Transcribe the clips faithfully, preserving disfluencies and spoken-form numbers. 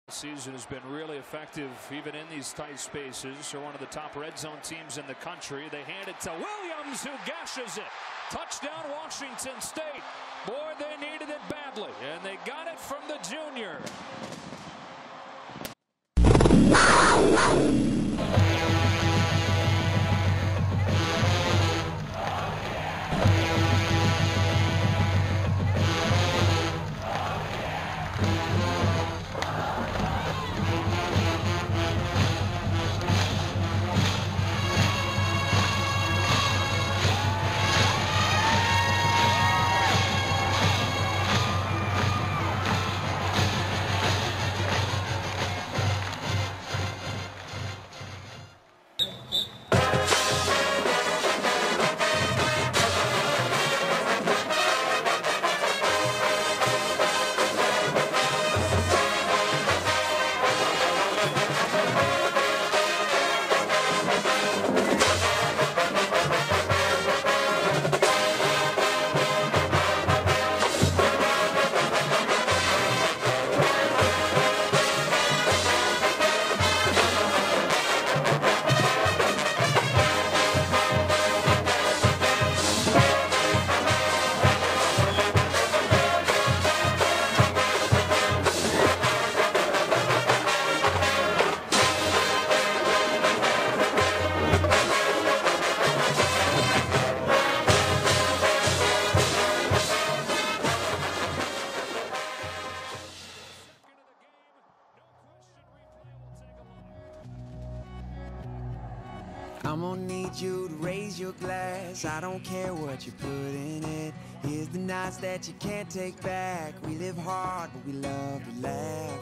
Season has been really effective even in these tight spaces. They're one of the top red zone teams in the country. They hand it to Williams, who gashes it. Touchdown Washington State. Boy, they needed it badly, and they got it from the junior. I'm gonna need you to raise your glass. I don't care what you put in it. Here's the nights that you can't take back. We live hard, but we love to laugh.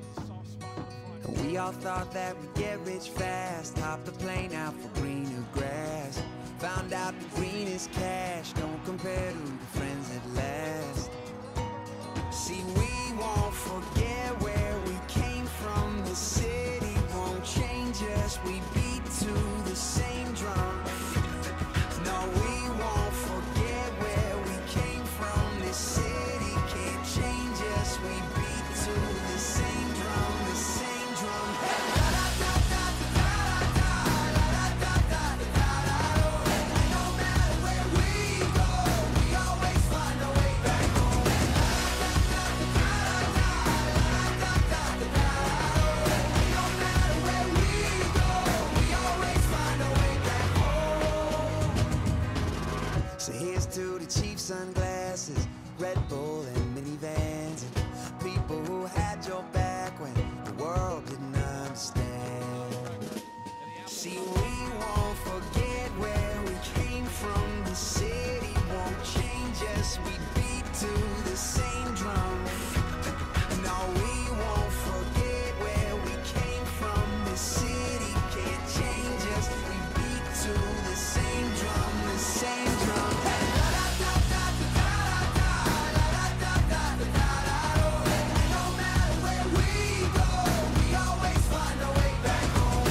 And we all thought that we'd get rich fast. Hopped the plane out for greener grass. Found out the green is cash. Don't compare to the friends that last. See, we won't forget where we came from. The city won't change us. We beat to the same drum. No, we won't forget where we came from. This city can't change us. We beat to the same drum, the same drum. No matter where we go, we always find a way back home. No matter where we go, we always find a way back home. So here's to the cheap sunglasses, Red Bull and minivans, and people who had your back when the world didn't understand. See, we won't forget where we came from. The city won't change us. We beat to the same drum. No, we won't forget where we came from. The city can't change us. We beat to the same drum, the same drum. No matter where we go, we always find a way back home.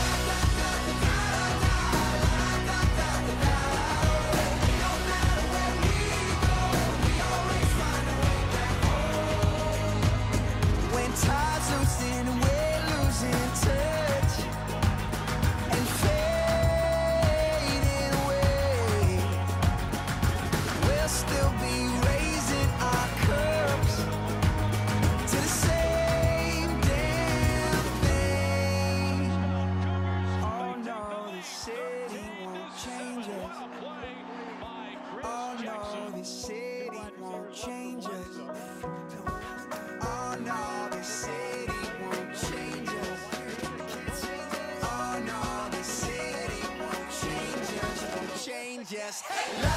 No matter where we go, we always find a way back home. When time's losing and we're losing touch and fading away, we'll still be raising our cups to the same damn thing. Oh no, the city won't change us. Oh no, the city won't change us. Oh no, the city won't change us. Oh no, the city won't change us. Won't change us.